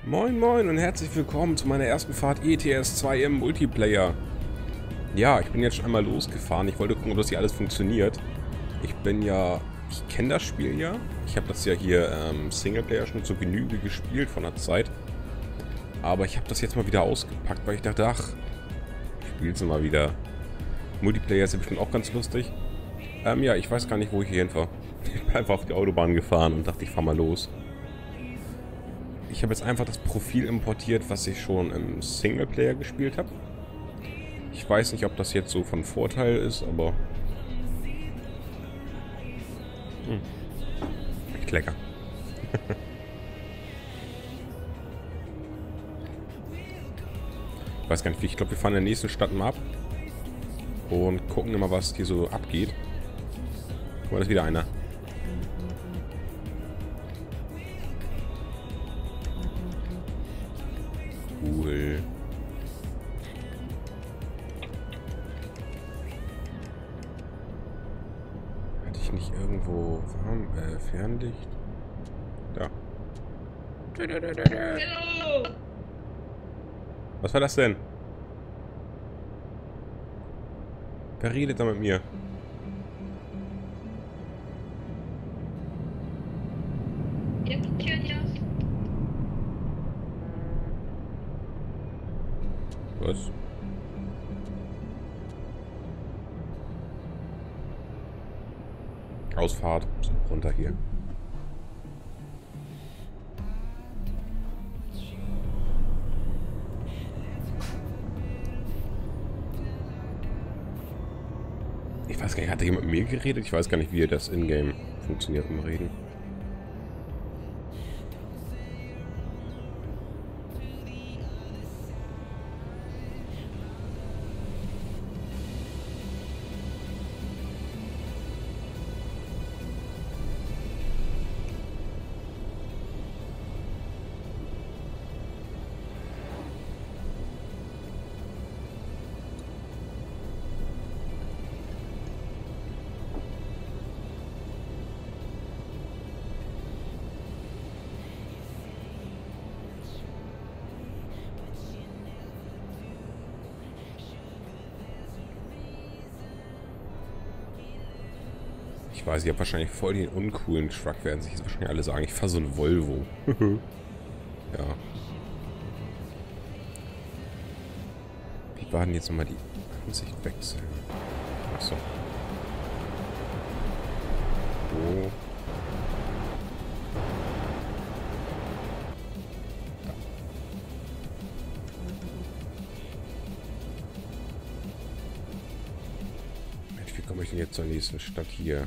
Moin moin und herzlich willkommen zu meiner ersten Fahrt ETS 2 im Multiplayer. Ja, ich bin jetzt schon einmal losgefahren. Ich wollte gucken, ob das hier alles funktioniert. Ich kenne das Spiel ja. Ich habe das ja hier Singleplayer schon zur Genüge gespielt von der Zeit. Aber ich habe das jetzt mal wieder ausgepackt, weil ich dachte, ach, ich spiele es mal wieder. Multiplayer ist ja bestimmt auch ganz lustig. Ja, ich weiß gar nicht, wo ich hier hinfahre. Ich bin einfach auf die Autobahn gefahren und dachte, ich fahre mal los. Ich habe jetzt einfach das Profil importiert, was ich schon im Singleplayer gespielt habe. Ich weiß nicht, ob das jetzt so von Vorteil ist, aber... Echt lecker. Ich weiß gar nicht, wie. Ich glaube, wir fahren in der nächsten Stadt mal ab. Und gucken immer, was hier so abgeht. Guck mal, da ist wieder einer. Cool. Hatte ich nicht irgendwo Fernlicht? Da. Hallo! Was war das denn? Wer redet da mit mir? Ich hab die Tür nicht auf. Was? Ausfahrt. So, runter hier. Ich weiß gar nicht, hat da jemand mit mir geredet? Ich weiß gar nicht, wie das Ingame funktioniert im Reden. Ich weiß, ich habe wahrscheinlich voll den uncoolen Truck, werden sich jetzt wahrscheinlich alle sagen, ich fahre so eine Volvo. Ja. Wie war denn jetzt nochmal die Ansicht wechseln? Achso. Oh. Mensch, wie komme ich denn jetzt zur nächsten Stadt hier?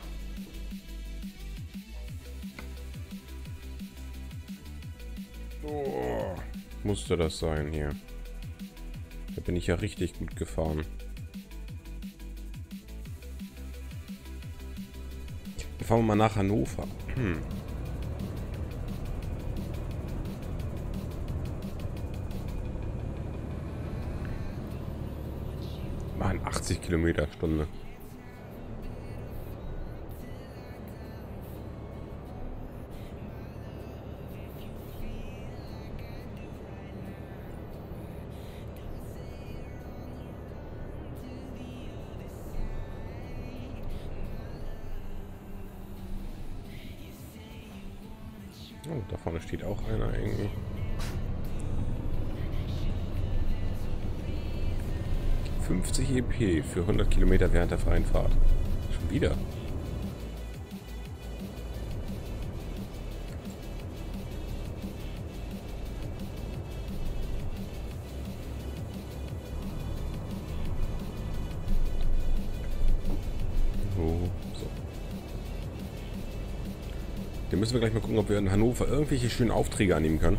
Oh, musste das sein hier. Da bin ich ja richtig gut gefahren. Dann fahren wir mal nach Hannover. Mann, 80 Kilometer Stunde. Oh, da vorne steht auch einer irgendwie. $50 EP für 100 Kilometer während der freien Fahrt. Schon wieder. Oh, so. Dann müssen wir gleich mal gucken, ob wir in Hannover irgendwelche schönen Aufträge annehmen können.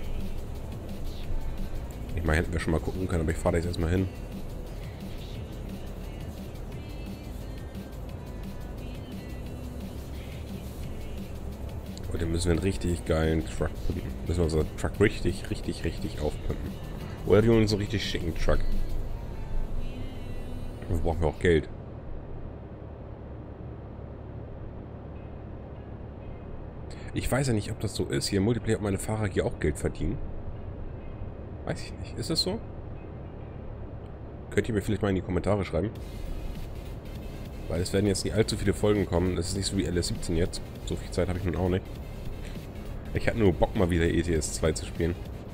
Ich meine, hätten wir schon mal gucken können, aber ich fahre da jetzt erstmal hin. Und dann müssen wir einen richtig geilen Truck pumpen. Müssen wir unseren Truck richtig aufpumpen. Oder wir holen uns einen richtig schicken Truck. Dafür brauchen wir auch Geld. Ich weiß ja nicht, ob das so ist. Hier im Multiplayer, ob meine Fahrer hier auch Geld verdienen. Weiß ich nicht. Ist es so? Könnt ihr mir vielleicht mal in die Kommentare schreiben? Weil es werden jetzt nicht allzu viele Folgen kommen. Das ist nicht so wie LS17 jetzt. So viel Zeit habe ich nun auch nicht. Ich hatte nur Bock, mal wieder ETS 2 zu spielen.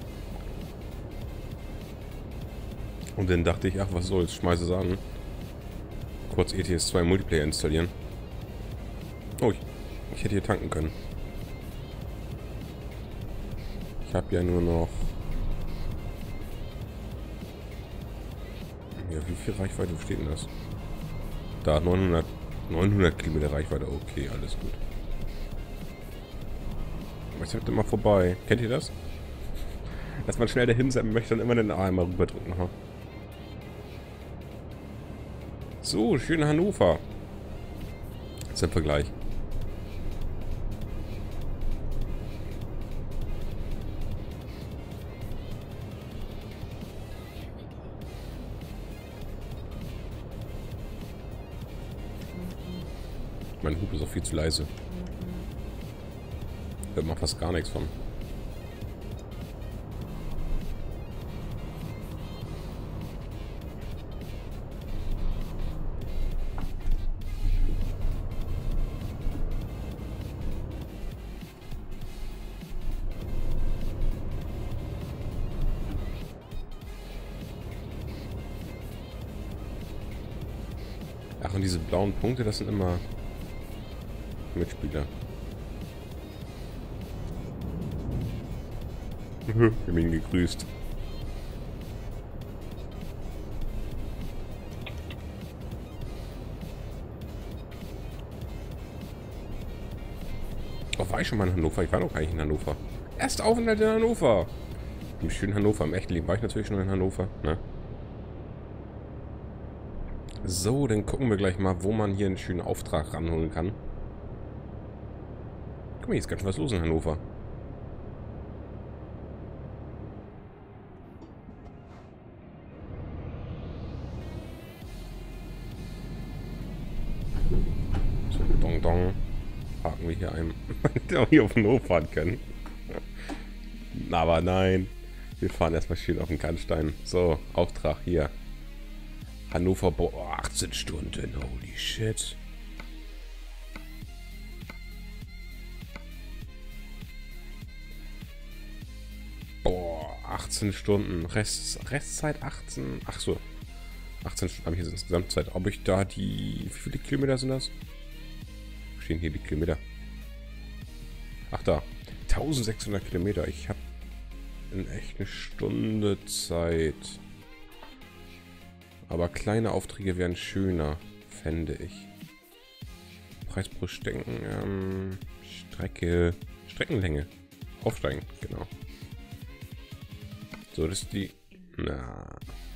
Und dann dachte ich, ach was soll's, schmeiße es an. Kurz ETS 2 Multiplayer installieren. Oh, ich hätte hier tanken können. Ich habe ja nur noch... Ja, wie viel Reichweite, wo steht denn das? Da, 900 Kilometer Reichweite. Okay, alles gut. Aber ich hab mal vorbei. Kennt ihr das? Dass man schnell dahin sein möchte und immer den A einmal rüberdrücken. Ha? So, schön Hannover. Jetzt im Vergleich. Mein Hub ist auch viel zu leise. Hört man fast gar nichts von. Ach, und diese blauen Punkte, das sind immer Mitspieler. Wir haben ihn gegrüßt. Oh, war ich schon mal in Hannover? Ich war noch gar nicht in Hannover. Erst Aufenthalt in Hannover. Im schönen Hannover. Im echten Leben war ich natürlich schon in Hannover. Ne? So, dann gucken wir gleich mal, wo man hier einen schönen Auftrag ranholen kann. Guck mal, hier ist ganz schön was los in Hannover. So, Dong Dong. Parken wir hier ein. Der wir hier auf den Hof fahren können. Aber nein. Wir fahren erstmal schön auf den Kannstein. So, Auftrag hier. Hannover, boah, 18 Stunden. Holy shit. Boah, 18 Stunden. Restzeit 18. Ach so. 18 Stunden habe ich jetzt insgesamt Zeit. Ob ich da die... Wie viele Kilometer sind das? Wo stehen hier die Kilometer? Ach da. 1600 Kilometer. Ich habe in echt eine Stunde Zeit. Aber kleine Aufträge wären schöner, fände ich. Preis pro Stecken, Streckenlänge. Aufsteigen, genau. So, das ist die... Na.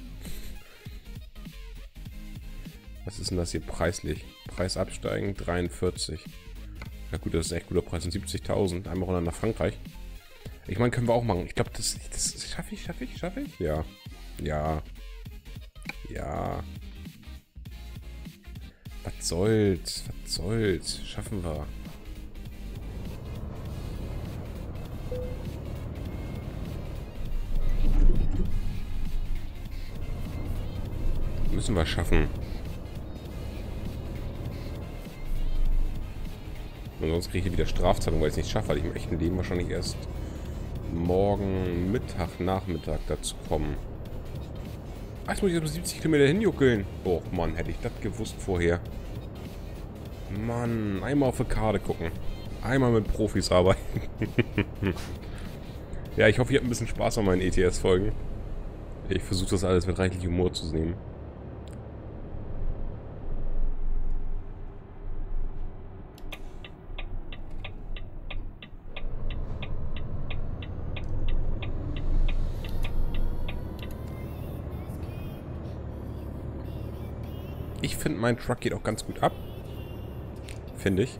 Was ist denn das hier preislich? Preis absteigen, 43. Na gut, das ist ein echt guter Preis. Und 70.000. Einmal runter nach Frankreich. Ich meine, können wir auch machen. Ich glaube, das schaffe ich? Ja. Ja. Ja. Was soll's? Schaffen wir. Müssen wir schaffen. Und sonst kriege ich hier wieder Strafzahlung, weil ich es nicht schaffe, weil ich im echten Leben wahrscheinlich erst morgen Nachmittag dazu kommen. Ach, jetzt muss ich 70 Kilometer hinjuckeln. Oh Mann, hätte ich das gewusst vorher. Mann, einmal auf die Karte gucken. Einmal mit Profis arbeiten. Ja, ich hoffe, ihr habt ein bisschen Spaß an meinen ETS-Folgen. Ich versuche das alles mit reichlich Humor zu nehmen. Ich finde, mein Truck geht auch ganz gut ab. Finde ich.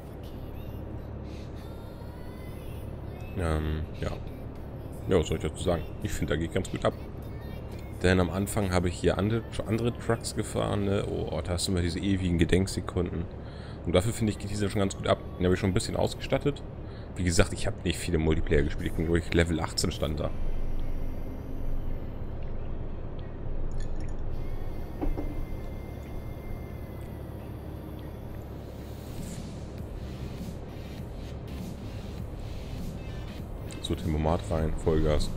Ja. Ja, was soll ich dazu sagen? Ich finde, da geht ganz gut ab. Denn am Anfang habe ich hier andere Trucks gefahren. Ne? Oh, da hast du immer diese ewigen Gedenksekunden. Und dafür finde ich, geht dieser schon ganz gut ab. Den habe ich schon ein bisschen ausgestattet. Wie gesagt, ich habe nicht viele Multiplayer gespielt. Ich bin durch Level 18 stand da. So, Tempomat rein, Vollgas.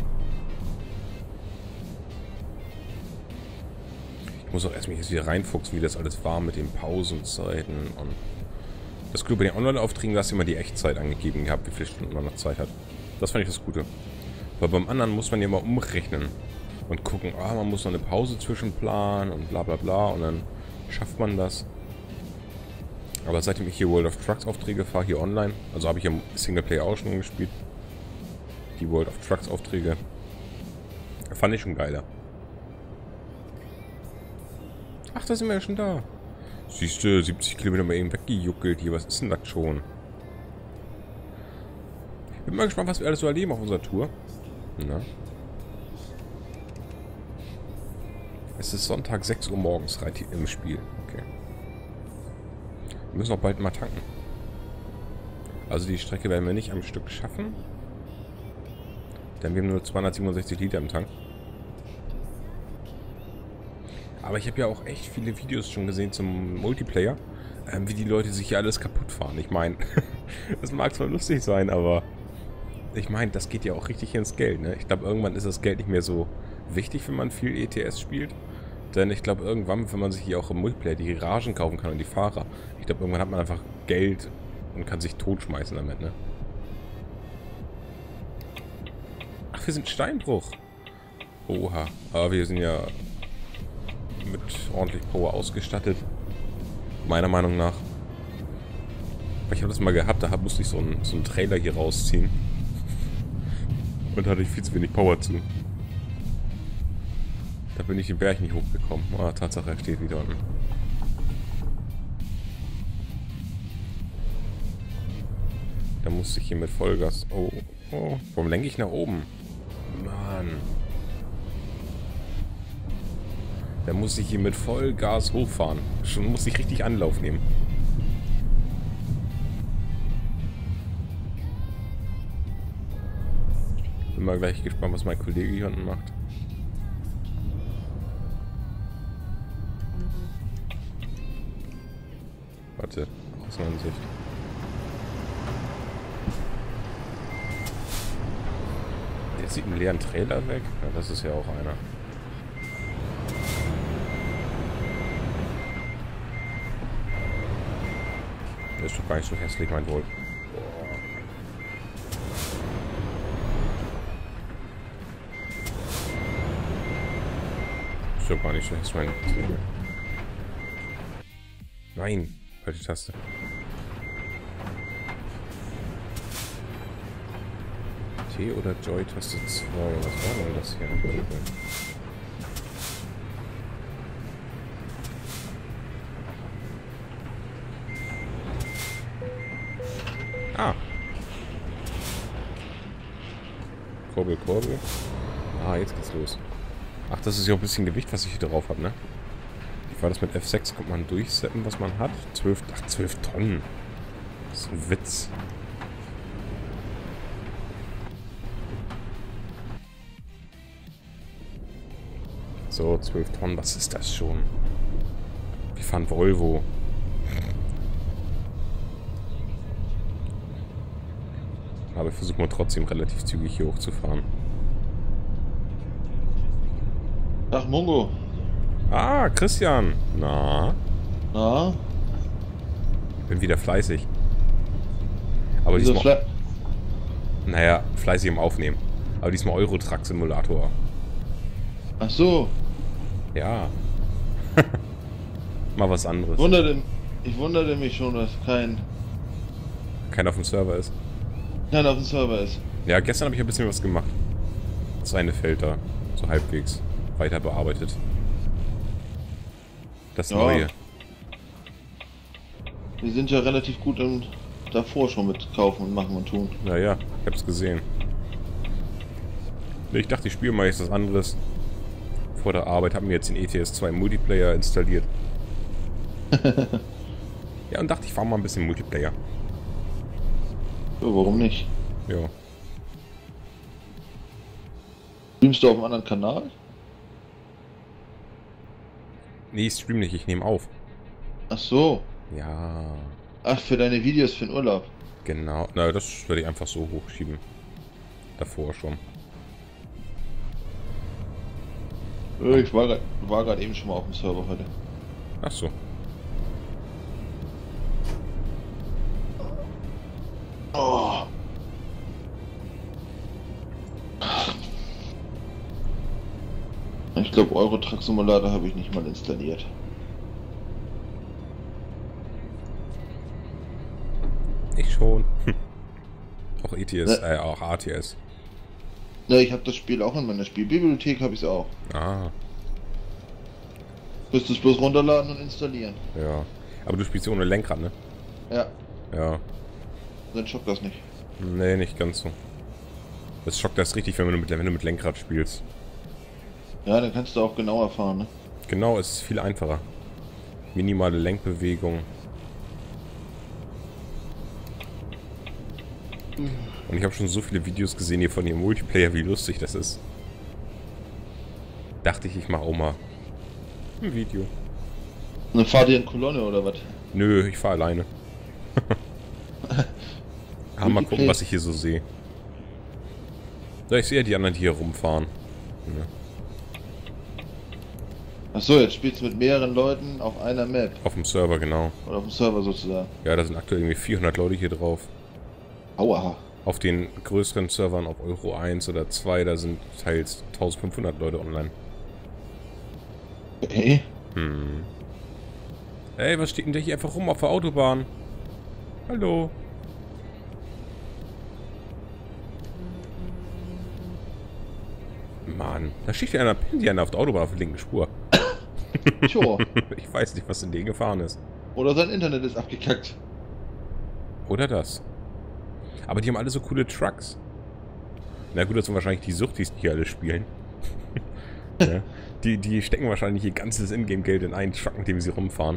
Ich muss auch erstmal jetzt wieder reinfuchsen, wie das alles war mit den Pausenzeiten und... Das Gute bei den Online-Aufträgen, da hast du immer die Echtzeit angegeben gehabt, wie viele Stunden man noch Zeit hat. Das fand ich das Gute. Weil beim anderen muss man ja mal umrechnen und gucken, man muss noch eine Pause zwischenplanen und bla bla bla und dann schafft man das. Aber seitdem ich hier World of Trucks Aufträge fahre, hier online, also habe ich ja Singleplayer auch schon gespielt, die World of Trucks Aufträge, fand ich schon geiler. Ach, da sind wir ja schon da. Siehst du, 70 Kilometer mal eben weggejuckelt hier. Was ist denn das schon? Bin mal gespannt, was wir alles so erleben auf unserer Tour. Na? Es ist Sonntag 6 Uhr morgens im Spiel. Okay. Wir müssen auch bald mal tanken. Also die Strecke werden wir nicht am Stück schaffen. Denn wir haben nur 267 Liter im Tank. Aber ich habe ja auch echt viele Videos schon gesehen zum Multiplayer, wie die Leute sich hier alles kaputt fahren. Ich meine, das mag zwar lustig sein, aber ich meine, das geht ja auch richtig ins Geld, ne? Ich glaube, irgendwann ist das Geld nicht mehr so wichtig, wenn man viel ETS spielt. Denn ich glaube, irgendwann, wenn man sich hier auch im Multiplayer die Garagen kaufen kann und die Fahrer, ich glaube, irgendwann hat man einfach Geld und kann sich totschmeißen damit, ne? Ach, wir sind Steinbruch. Oha, aber wir sind ja mit ordentlich Power ausgestattet. Meiner Meinung nach. Ich habe das mal gehabt, da musste ich so einen Trailer hier rausziehen. Und da hatte ich viel zu wenig Power zu. Da bin ich den Berg nicht hochgekommen. Tatsache, er steht wieder unten. Da musste ich hier mit Vollgas... Oh, warum lenke ich nach oben? Mann. Da muss ich hier mit Vollgas hochfahren. Schon muss ich richtig Anlauf nehmen. Bin mal gleich gespannt, was mein Kollege hier unten macht. Warte, Außenansicht. Der zieht einen leeren Trailer weg. Ja, das ist ja auch einer. Das ist doch gar nicht so hässlich, mein Wohl. Ist doch gar nicht so hässlich, mein Wohl. Nein, falsche Taste. T oder Joy Taste 2. Was war denn das hier? Ah. Kurbel, Kurbel. Ah, jetzt geht's los. Ach, das ist ja auch ein bisschen Gewicht, was ich hier drauf habe, ne? Wie war das mit F6? Kommt man durchsetzen, was man hat? 12 Tonnen. Das ist ein Witz. So, 12 Tonnen, was ist das schon? Wir fahren Volvo. Aber versuchen wir trotzdem relativ zügig hier hochzufahren. Ach, Mongo. Ah, Christian. Na? Na? Bin wieder fleißig. Aber Wieso diesmal... Naja, fleißig im Aufnehmen. Aber diesmal Euro-Truck-Simulator. Ach so. Ja. Mal was anderes. Ich wunderte mich schon, dass keiner Keiner auf dem Server ist. auf dem Server ist. Ja, gestern habe ich ein bisschen was gemacht. Das eine Feld da. So halbwegs weiter bearbeitet. Das Neue. Wir sind ja relativ gut davor schon mit kaufen und machen und tun. Naja, ich hab's gesehen. Ich dachte, ich spiele mal jetzt was anderes. Vor der Arbeit haben wir jetzt den ETS 2 Multiplayer installiert. Ja, und dachte, ich fahre mal ein bisschen Multiplayer. Ja, warum nicht? Ja. Streamst du auf einem anderen Kanal? Nee, ich stream nicht, ich nehme auf. Ach so. Ja. Ach, für deine Videos für den Urlaub. Genau. Na, das werde ich einfach so hochschieben. davor schon. Ich war gerade eben schon mal auf dem Server heute. Ach so. Oh. Ich glaube, Euro Truck Simulator habe ich nicht mal installiert. Ich schon. Auch ETS, auch ATS. Ne, ich habe das Spiel auch in meiner Spielbibliothek, habe ich es auch. Ah, Müsstest es bloß runterladen und installieren. ja. Aber du spielst ja ohne Lenkrad, ne? Ja, Ja. dann schockt das nicht. Nee, nicht ganz so. Das schockt das richtig, wenn du mit Lenkrad spielst. Ja, dann kannst du auch genauer fahren, ne? Genau, es ist viel einfacher. Minimale Lenkbewegung. Und ich habe schon so viele Videos gesehen hier von dem Multiplayer, wie lustig das ist. Dachte ich mache auch mal ein Video. Dann fahrt ihr in Kolonne oder was? Nö, ich fahre alleine. Mal gucken, was ich hier so sehe. Ja, ich sehe ja die anderen, die hier rumfahren. Ja. Achso, jetzt spielst du mit mehreren Leuten auf einer Map. Auf dem Server, genau. Oder auf dem Server sozusagen. Ja, da sind aktuell irgendwie 400 Leute hier drauf. Aua. Auf den größeren Servern, auf Euro 1 oder 2, da sind teils 1500 Leute online. Okay. Hm. Ey, was steht denn der hier einfach rum auf der Autobahn? Hallo? Mann, da steht ja einer Pendian auf der Autobahn auf der linken Spur. Tja. Ich weiß nicht, was in den gefahren ist. Oder sein Internet ist abgekackt. Oder das. Aber die haben alle so coole Trucks. Na gut, das sind wahrscheinlich die Suchtis, die hier alle spielen. Ja. Die stecken wahrscheinlich ihr ganzes Ingame-Geld in einen Truck, in dem sie rumfahren.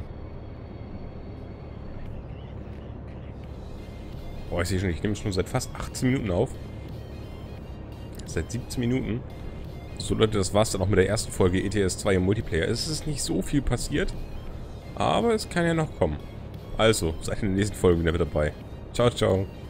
Boah, ich sehe schon, ich nehme schon seit fast 18 Minuten auf. Seit 17 Minuten. So Leute, das war's dann auch mit der ersten Folge ETS 2 im Multiplayer. Es ist nicht so viel passiert, aber es kann ja noch kommen. Also, seid in der nächsten Folge wieder dabei. Ciao, ciao.